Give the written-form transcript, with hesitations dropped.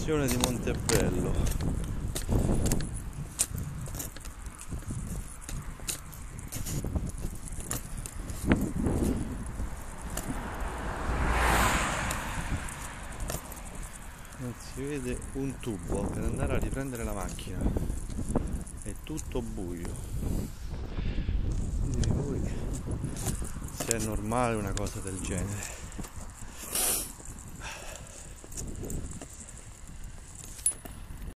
stazione di Montebello. Non si vede un tubo per andare a riprendere la macchina, è tutto buio. Quindi voi, se è normale una cosa del genere.